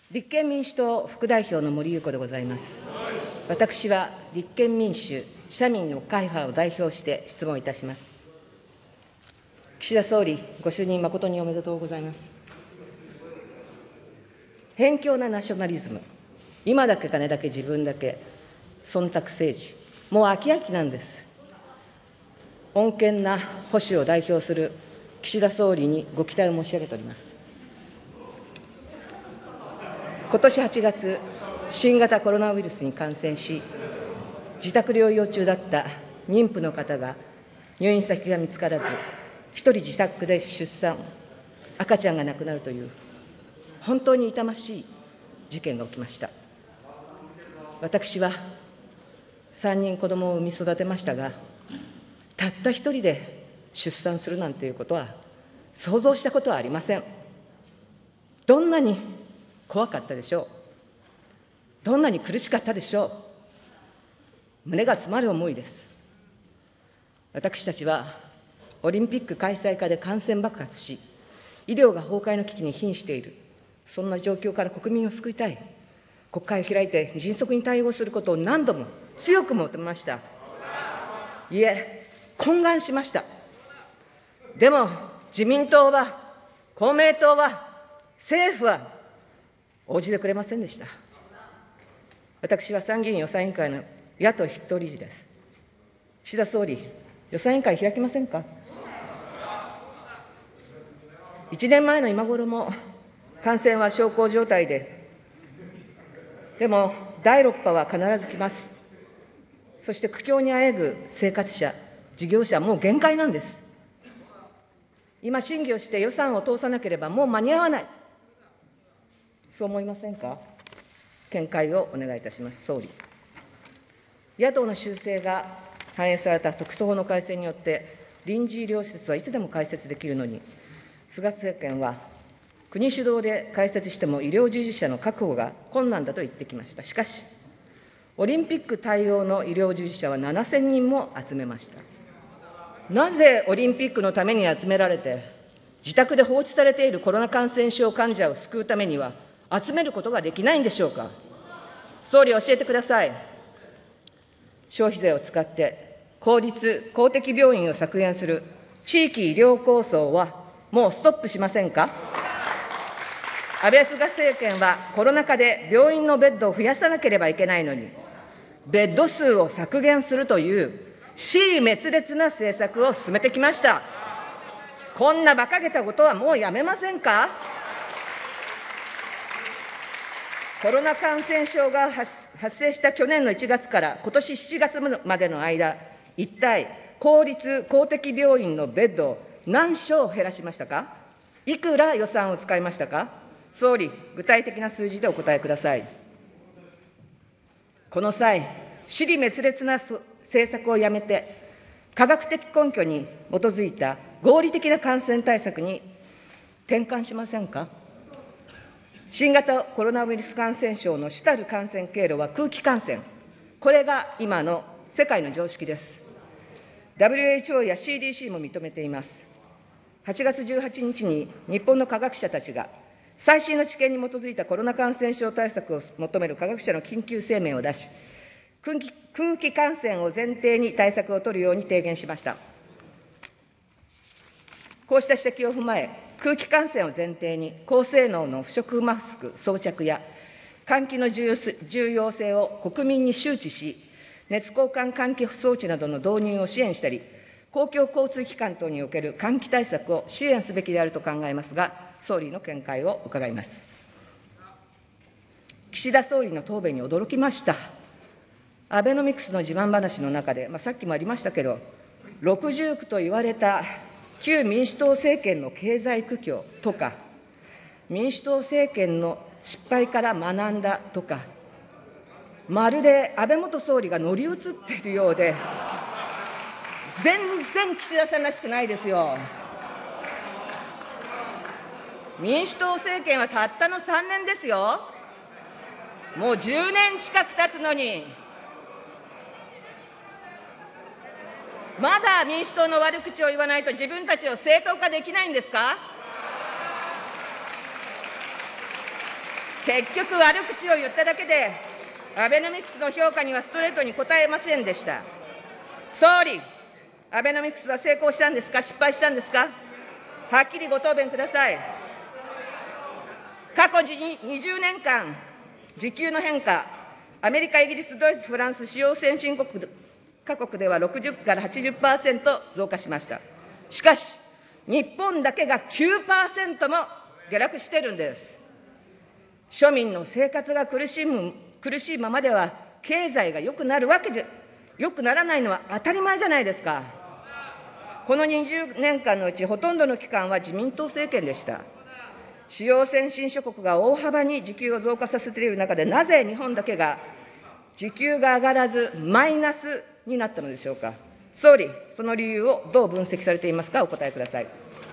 立憲民主党副代表の森裕子でございます。私は立憲民主・社民の会派を代表して質問いたします。岸田総理、ご就任誠におめでとうございます。偏狭なナショナリズム、今だけ金だけ自分だけ、忖度政治、もう飽き飽きなんです。穏健な保守を代表する岸田総理にご期待を申し上げております。今年8月、新型コロナウイルスに感染し、自宅療養中だった妊婦の方が入院先が見つからず、一人自宅で出産、赤ちゃんが亡くなるという、本当に痛ましい事件が起きました。私は3人子供を産み育てましたが、たった一人で出産するなんていうことは想像したことはありません。どんなに怖かったでしょう。どんなに苦しかったでしょう。胸が詰まる思いです。私たちはオリンピック開催下で感染爆発し、医療が崩壊の危機に瀕している、そんな状況から国民を救いたい。国会を開いて迅速に対応することを何度も強く求めました。いえ、懇願しました。でも自民党は、公明党は、政府は応じてくれませんでした。私は参議院予算委員会の野党筆頭理事です。岸田総理、予算委員会開きませんか。1年前の今頃も感染は小康状態でも第6波は必ず来ます。そして苦境にあえぐ生活者、事業者はもう限界なんです。今審議をして予算を通さなければもう間に合わない。そう思いませんか。見解をお願いいたします。総理。野党の修正が反映された特措法の改正によって臨時医療施設はいつでも開設できるのに、菅政権は国主導で開設しても医療従事者の確保が困難だと言ってきました。しかし、オリンピック対応の医療従事者は7000人も集めました。なぜオリンピックのために集められて、自宅で放置されているコロナ感染症患者を救うためには、集めることができないんでしょうか。総理、教えてください。消費税を使って公立・公的病院を削減する地域医療構想はもうストップしませんか。安倍・菅政権はコロナ禍で病院のベッドを増やさなければいけないのに、ベッド数を削減するという支離滅裂な政策を進めてきました。こんな馬鹿げたことはもうやめませんか。コロナ感染症が発生した去年の1月から今年7月までの間、一体公立・公的病院のベッドを何床減らしましたか。いくら予算を使いましたか。総理、具体的な数字でお答えください。この際、支離滅裂な政策をやめて、科学的根拠に基づいた合理的な感染対策に転換しませんか。新型コロナウイルス感染症の主たる感染経路は空気感染。これが今の世界の常識です。WHO や CDC も認めています。8月18日に日本の科学者たちが、最新の知見に基づいたコロナ感染症対策を求める科学者の緊急声明を出し、空気感染を前提に対策を取るように提言しました。こうした指摘を踏まえ、空気感染を前提に高性能の不織布マスク装着や換気の重要性を国民に周知し、熱交換換気装置などの導入を支援したり、公共交通機関等における換気対策を支援すべきであると考えますが、総理の見解を伺います。岸田総理の答弁に驚きました。アベノミクスの自慢話の中で、さっきもありましたけど、六重苦と言われた旧民主党政権の経済苦境とか、民主党政権の失敗から学んだとか、まるで安倍元総理が乗り移っているようで、全然岸田さんらしくないですよ。民主党政権はたったの3年ですよ。もう10年近く経つのに、まだ民主党の悪口を言わないと自分たちを正当化できないんですか。 結局、悪口を言っただけで、アベノミクスの評価にはストレートに答えませんでした。総理、アベノミクスは成功したんですか、失敗したんですか、はっきりご答弁ください。過去20年間、時給の変化、アメリカ、イギリス、ドイツ、フランス、主要先進国各国では60から 80% 増加しました。しかし、日本だけが 9% も下落しているんです。庶民の生活が苦しいままでは、経済が良くならないのは当たり前じゃないですか。この20年間のうち、ほとんどの期間は自民党政権でした。主要先進諸国が大幅に時給を増加させている中で、なぜ日本だけが時給が上がらず、マイナスになったのでしょうか。総理、その理由をどう分析されていますか、お答えください。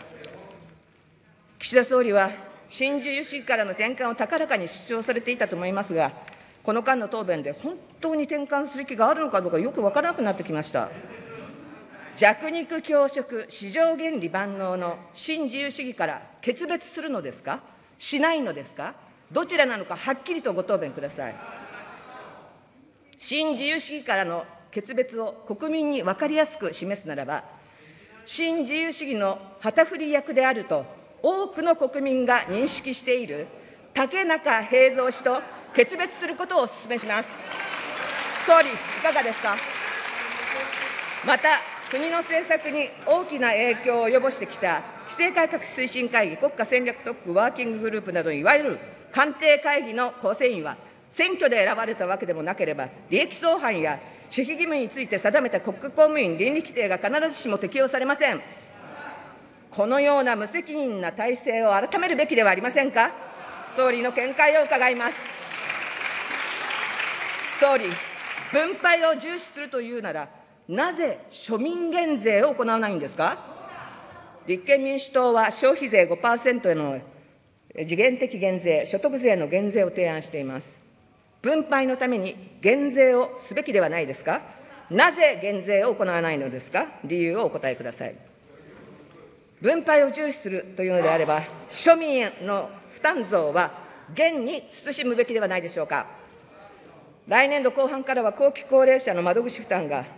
岸田総理は、新自由主義からの転換を高らかに主張されていたと思いますが、この間の答弁で本当に転換する気があるのかどうかよく分からなくなってきました。弱肉強食、市場原理万能の新自由主義から決別するのですか、しないのですか、どちらなのか、はっきりとご答弁ください。新自由主義からの決別を国民に分かりやすく示すならば、新自由主義の旗振り役であると多くの国民が認識している竹中平蔵氏と決別することをお勧めします。総理、いかがですか。また、国の政策に大きな影響を及ぼしてきた規制改革推進会議、国家戦略特区ワーキンググループなど、いわゆる官邸会議の構成員は、選挙で選ばれたわけでもなければ、利益相反や守秘義務について定めた国家公務員倫理規定が必ずしも適用されません。このような無責任な体制を改めるべきではありませんか。総理の見解を伺います。総理、分配を重視するというなら、なぜ庶民減税を行わないんですか。立憲民主党は消費税 5% への時限的減税、所得税の減税を提案しています。分配のために減税をすべきではないですか。なぜ減税を行わないのですか。理由をお答えください。分配を重視するというのであれば、庶民への負担増は厳に慎むべきではないでしょうか。来年度後半からは後期高齢者の窓口負担が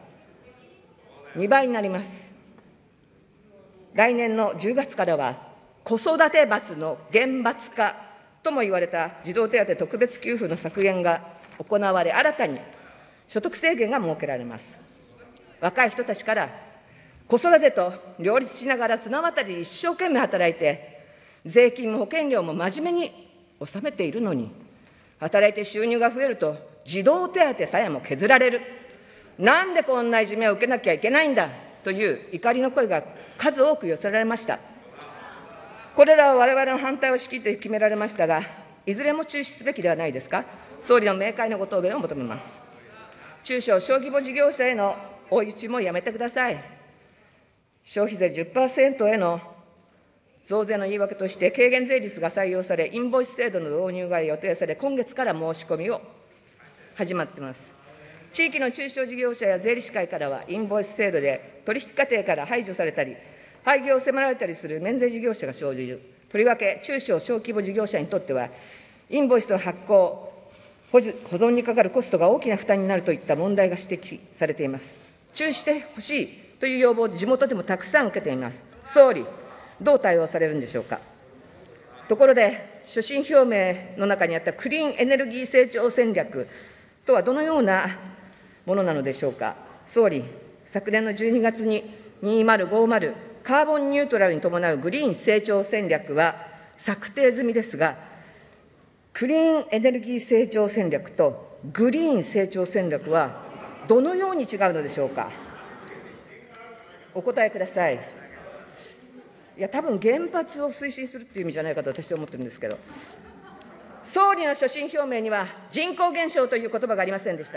2倍になります。来年の10月からは、子育て罰の厳罰化とも言われた児童手当特別給付の削減が行われ、新たに所得制限が設けられます。若い人たちから、子育てと両立しながら綱渡り一生懸命働いて、税金も保険料も真面目に納めているのに、働いて収入が増えると、児童手当さえも削られる。なんでこんないじめを受けなきゃいけないんだという怒りの声が数多く寄せられました。これらは我々の反対を仕切って決められましたが、いずれも中止すべきではないですか。総理の明快なご答弁を求めます。中小小規模事業者への追い打ちもやめてください。消費税 10% への増税の言い訳として、軽減税率が採用され、インボイス制度の導入が予定され、今月から申し込みを始まっています。地域の中小事業者や税理士会からは、インボイス制度で取引過程から排除されたり、廃業を迫られたりする免税事業者が生じる。とりわけ、中小小規模事業者にとっては、インボイスの発行、保存にかかるコストが大きな負担になるといった問題が指摘されています。中止してほしいという要望を地元でもたくさん受けています。総理、どう対応されるんでしょうか。ところで、所信表明の中にあったクリーンエネルギー成長戦略とはどのようなものなのでしょうか。総理、昨年の12月に2050カーボンニュートラルに伴うグリーン成長戦略は策定済みですが、クリーンエネルギー成長戦略とグリーン成長戦略はどのように違うのでしょうか。お答えください。いや、多分原発を推進するっていう意味じゃないかと私は思ってるんですけど、総理の所信表明には人口減少という言葉がありませんでした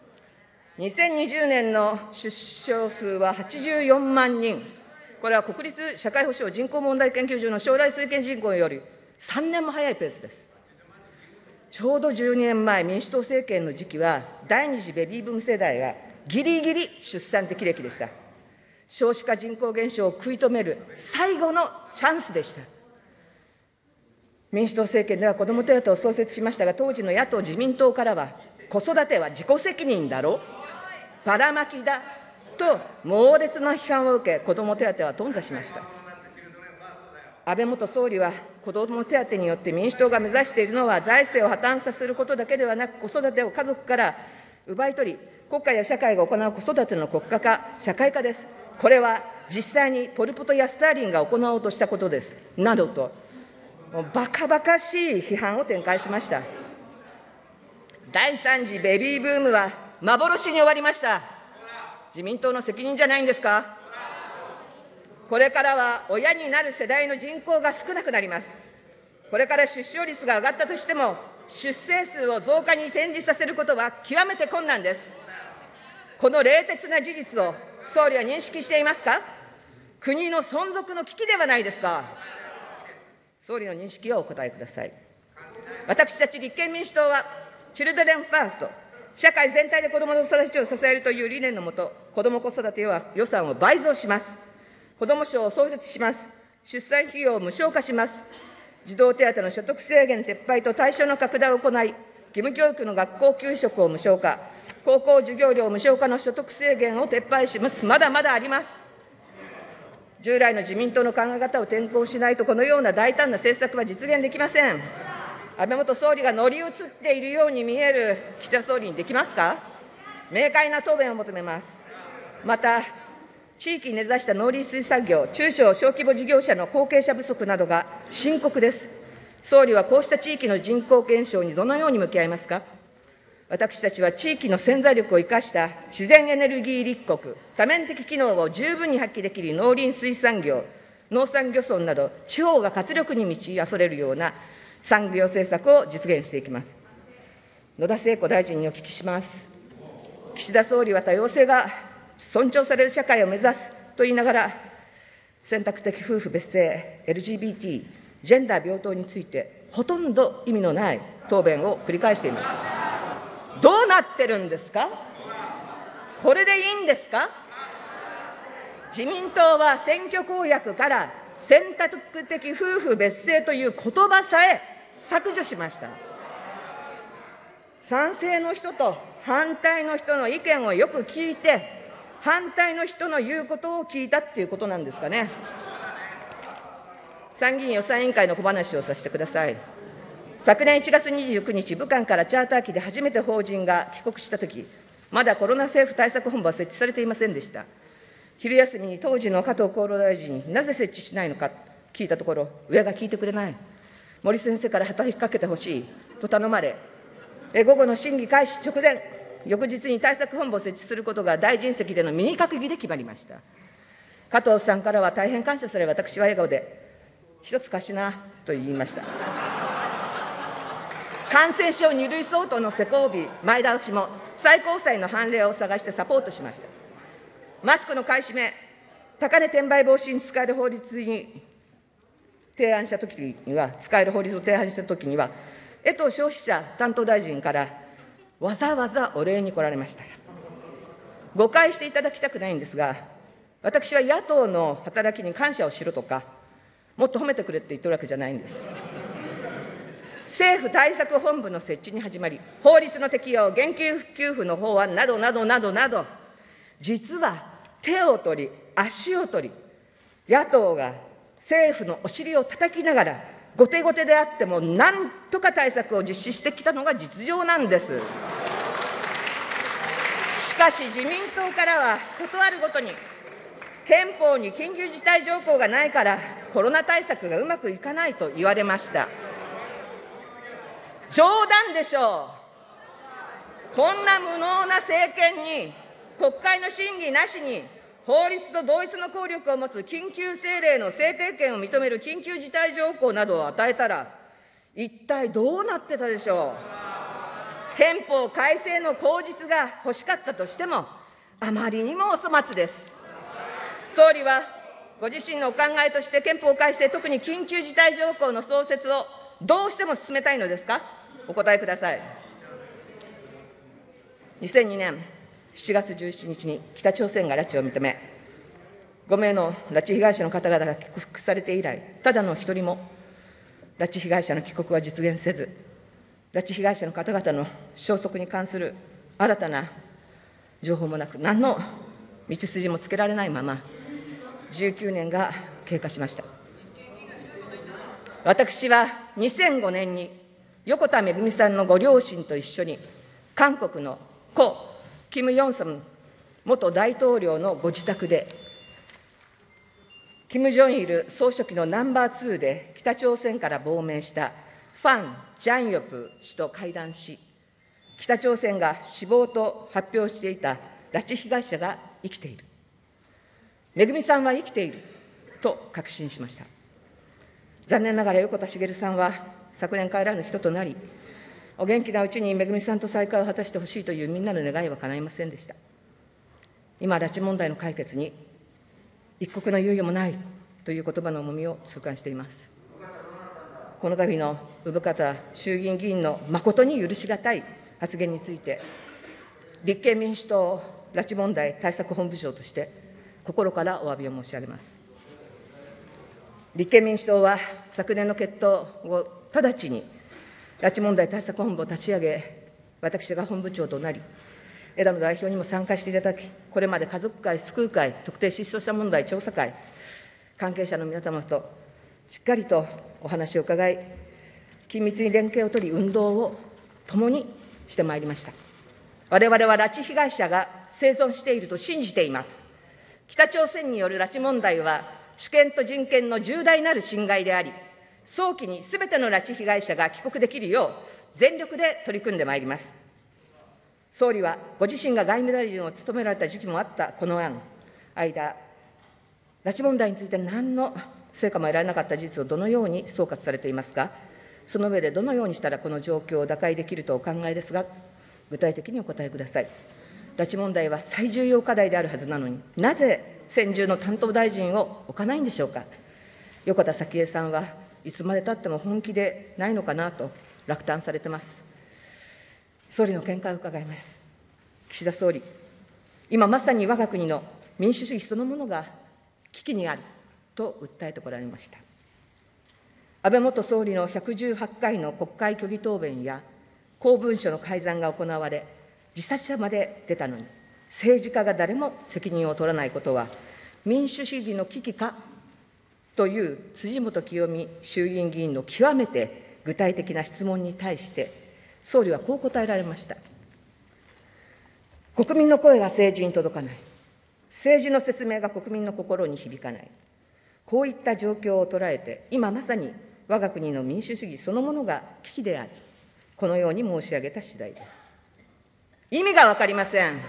。2020年の出生数は84万人。これは国立社会保障人口問題研究所の将来推計人口より3年も早いペースです。ちょうど12年前、民主党政権の時期は、第二次ベビーブーム世代がぎりぎり出産適齢期でした。少子化人口減少を食い止める最後のチャンスでした。 民主党政権では子ども手当を創設しましたが、当時の野党・自民党からは、子育ては自己責任だろ、ばらまきだと猛烈な批判を受け、子ども手当は頓挫しました。安倍元総理は、子ども手当によって民主党が目指しているのは、財政を破綻させることだけではなく、子育てを家族から奪い取り、国家や社会が行う子育ての国家化、社会化です。これは実際にポル・ポトやスターリンが行おうとしたことです。などと、バカバカしい批判を展開しました。第3次ベビーブームは幻に終わりました。自民党の責任じゃないんですか。これからは親になる世代の人口が少なくなります。これから出生率が上がったとしても、出生数を増加に転じさせることは極めて困難です。この冷徹な事実を総理は認識していますか。国の存続の危機ではないですか。総理の認識をお答えください。私たち立憲民主党は、チルドレンファースト、社会全体で子どもの育ちを支えるという理念のもと、子ども子育て予算を倍増します。子ども省を創設します。出産費用を無償化します。児童手当の所得制限撤廃と対象の拡大を行い、義務教育の学校給食を無償化、高校授業料無償化の所得制限を撤廃します。まだまだあります。従来の自民党の考え方を転向しないと、このような大胆な政策は実現できません。安倍元総理が乗り移っているように見える岸田総理にできますか。明快な答弁を求めます。また、地域に根ざした農林水産業、中小・小規模事業者の後継者不足などが深刻です。総理はこうした地域の人口減少にどのように向き合いますか。私たちは地域の潜在力を生かした自然エネルギー立国、多面的機能を十分に発揮できる農林水産業、農産漁村など、地方が活力に満ち溢れるような産業政策を実現していきます。野田聖子大臣にお聞きします。岸田総理は多様性が尊重される社会を目指すと言いながら、選択的夫婦別姓、LGBT、ジェンダー平等について、ほとんど意味のない答弁を繰り返しています。どうなってるんですか。これでいいんですか。自民党は選挙公約から選択的夫婦別姓という言葉さえ削除しました。賛成の人と反対の人の意見をよく聞いて、反対の人の言うことを聞いたっていうことなんですかね。参議院予算委員会の小話をさせてください。昨年1月29日、武漢からチャーター機で初めて邦人が帰国したとき、まだコロナ政府対策本部は設置されていませんでした。昼休みに当時の加藤厚労大臣になぜ設置しないのか聞いたところ、上が聞いてくれない、森先生から働きかけてほしいと頼まれ、午後の審議開始直前、翌日に対策本部を設置することが大臣席での右閣議で決まりました。加藤さんからは大変感謝され、私は笑顔で、一つ貸しなと言いました。感染症2類相当の施行日前倒しも最高裁の判例を探してサポートしました。マスクの買い占め、高値転売防止に使える法律に提案したときには、使える法律を提案したときには、江藤消費者担当大臣からわざわざお礼に来られました。誤解していただきたくないんですが、私は野党の働きに感謝をしろとか、もっと褒めてくれって言ってるわけじゃないんです。政府対策本部の設置に始まり、法律の適用、現金給付の法案などなどなどなど、実は手を取り、足を取り、野党が政府のお尻を叩きながら、後手後手であっても、なんとか対策を実施してきたのが実情なんです。しかし、自民党からは、ことあるごとに、憲法に緊急事態条項がないから、コロナ対策がうまくいかないと言われました。冗談でしょう。こんな無能な政権に、国会の審議なしに、法律と同一の効力を持つ緊急政令の制定権を認める緊急事態条項などを与えたら、一体どうなってたでしょう。憲法改正の口実が欲しかったとしても、あまりにもお粗末です。総理は、ご自身のお考えとして憲法改正、特に緊急事態条項の創設をどうしても進めたいのですか。お答えください。2002年7月17日に北朝鮮が拉致を認め、5名の拉致被害者の方々が帰国されて以来、ただの一人も拉致被害者の帰国は実現せず、拉致被害者の方々の消息に関する新たな情報もなく、何の道筋もつけられないまま、19年が経過しました。私は2005年に横田めぐみさんのご両親と一緒に、韓国の故・キム・ヨンサム元大統領のご自宅で、キム・ジョンイル総書記のナンバー2で北朝鮮から亡命したファン・ジャンヨプ氏と会談し、北朝鮮が死亡と発表していた拉致被害者が生きている、めぐみさんは生きていると確信しました。残念ながら横田滋さんは昨年帰らぬ人となり、お元気なうちにめぐみさんと再会を果たしてほしいというみんなの願いは叶いませんでした。今、拉致問題の解決に一刻の猶予もないという言葉の重みを痛感しています。この度の生方衆議院議員の誠に許し難い発言について、立憲民主党拉致問題対策本部長として心からお詫びを申し上げます。立憲民主党は昨年の決闘を直ちに拉致問題対策本部を立ち上げ、私が本部長となり、枝野代表にも参加していただき、これまで家族会、救う会、特定失踪者問題調査会、関係者の皆様としっかりとお話を伺い、緊密に連携を取り、運動を共にしてまいりました。我々は拉致被害者が生存していると信じています。北朝鮮による拉致問題は、主権と人権の重大なる侵害であり、早期にすべての拉致被害者が帰国できるよう、全力で取り組んでまいります。総理はご自身が外務大臣を務められた時期もあったこの間、拉致問題について何の成果も得られなかった事実をどのように総括されていますか。その上でどのようにしたらこの状況を打開できるとお考えですが、具体的にお答えください。拉致問題は最重要課題であるはずなのに、なぜ専従の担当大臣を置かないんでしょうか。横田早紀江さんはいつまでたっても本気でないのかなと落胆されてます。総理の見解を伺います。岸田総理、今まさに我が国の民主主義そのものが危機にあると訴えてこられました。安倍元総理の118回の国会虚偽答弁や公文書の改ざんが行われ、自殺者まで出たのに、政治家が誰も責任を取らないことは民主主義の危機かという辻元清美衆議院議員の極めて具体的な質問に対して、総理はこう答えられました。国民の声が政治に届かない。政治の説明が国民の心に響かない。こういった状況を捉えて、今まさに我が国の民主主義そのものが危機であり、このように申し上げた次第です。意味が分かりません。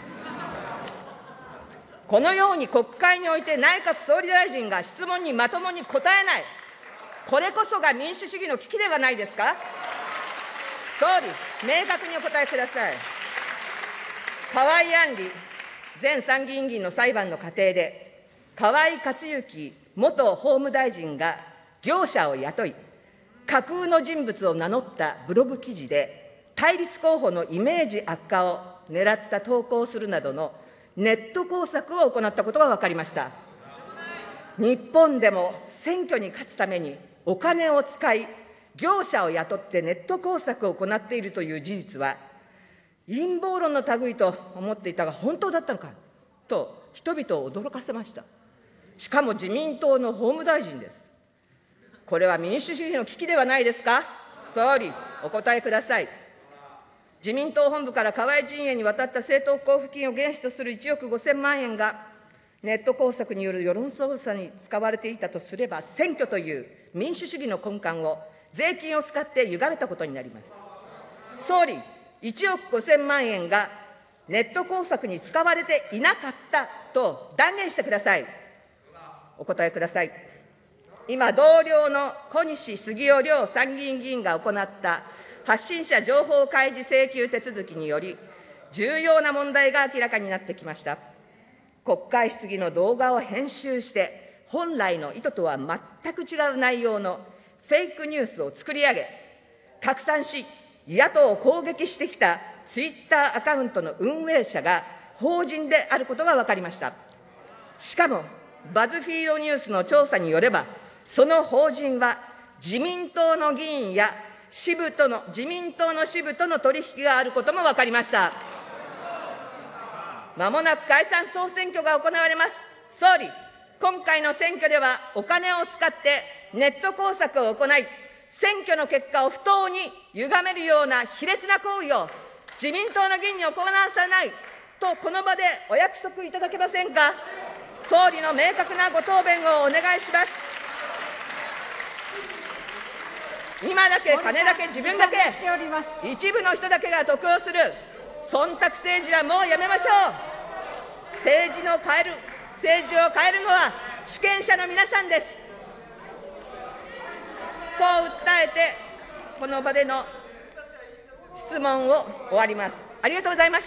このように国会において内閣総理大臣が質問にまともに答えない、これこそが民主主義の危機ではないですか。総理、明確にお答えください。河井案里前参議院議員の裁判の過程で、河井克行元法務大臣が業者を雇い、架空の人物を名乗ったブログ記事で、対立候補のイメージ悪化を狙った投稿をするなどのネット工作を行ったことが分かりました。日本でも選挙に勝つためにお金を使い、業者を雇ってネット工作を行っているという事実は、陰謀論の類と思っていたが本当だったのかと人々を驚かせました。しかも自民党の法務大臣です。これは民主主義の危機ではないですか。総理、お答えください。自民党本部から河井陣営に渡った政党交付金を原資とする1億5000万円がネット工作による世論操作に使われていたとすれば、選挙という民主主義の根幹を税金を使って歪めたことになります。総理、1億5000万円がネット工作に使われていなかったと断言してください。お答えください。今、同僚の小西杉雄両参議院議員が行った発信者情報開示請求手続きにより、重要な問題が明らかになってきました。国会質疑の動画を編集して、本来の意図とは全く違う内容のフェイクニュースを作り上げ、拡散し、野党を攻撃してきたツイッターアカウントの運営者が法人であることが分かりました。しかも、バズフィードニュースの調査によれば、その法人は自民党の議員や自民党の支部との取引があることも分かりました。まもなく解散総選挙が行われます。総理、今回の選挙ではお金を使ってネット工作を行い、選挙の結果を不当に歪めるような卑劣な行為を自民党の議員に行わさないと、この場でお約束いただけませんか。総理の明確なご答弁をお願いします。今だけ、金だけ、自分だけ、一部の人だけが得をする忖度政治はもうやめましょう。政治を変えるのは主権者の皆さんです。そう訴えて、この場での質問を終わります。ありがとうございました。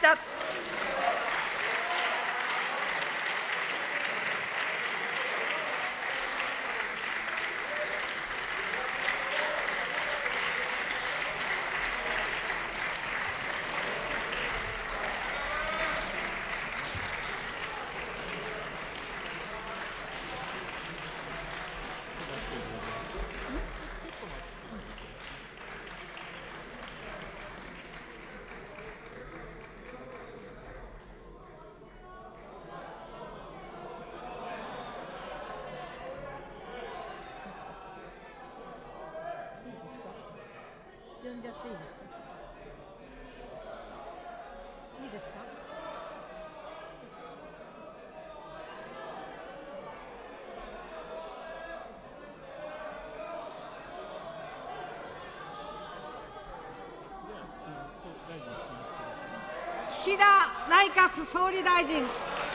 呼んじゃっていいですか。いいですか。岸田内閣総理大臣。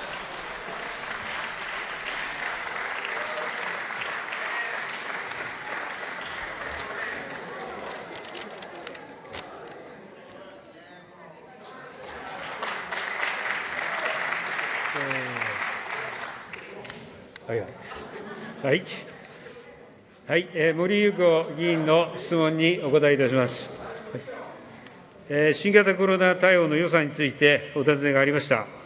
森裕子議員の質問にお答えいたします。新型コロナ対応の予算についてお尋ねがありました。